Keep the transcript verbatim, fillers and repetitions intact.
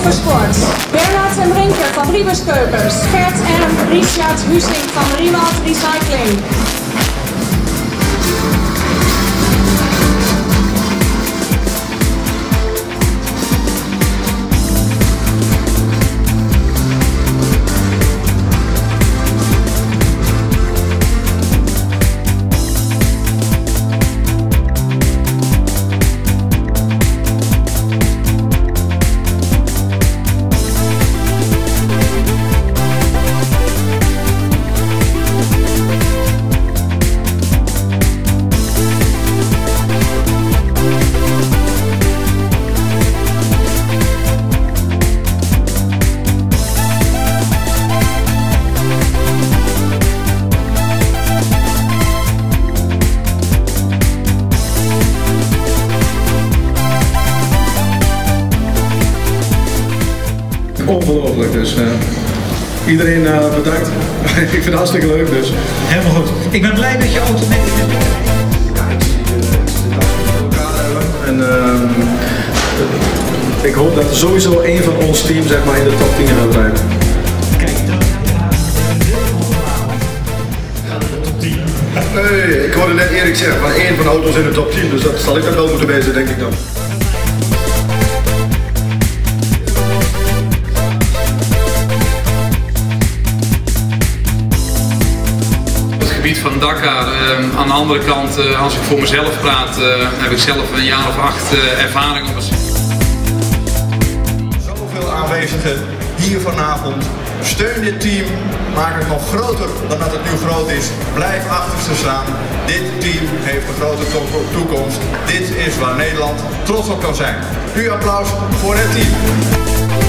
Motorsport. Bernard en Brinker van Riebers Keukens. Gert en Richard Hussing van Riewald Recycling. Ongelooflijk, dus uh, iedereen uh, bedankt. Ik vind het hartstikke leuk dus. Helemaal goed. Ik ben blij dat je auto mee in de Ja, ik zie de elkaar hebben. En uh, ik hoop dat er sowieso één van ons team zeg maar, in de top tien gaat rijden. Kijk, dan gaat het de top tien. Nee, ik hoorde net Erik zeggen, van één van de auto's in de top tien, dus dat zal ik dan wel moeten wezen, denk ik dan. Van Dakar. Uh, aan de andere kant, uh, als ik voor mezelf praat, uh, heb ik zelf een jaar of acht uh, ervaring op het. Zoveel aanwezigen hier vanavond. Steun dit team. Maak het nog groter dan dat het nu groot is. Blijf achter ze staan. Dit team heeft een grote toekomst. Dit is waar Nederland trots op kan zijn. Nu applaus voor het team.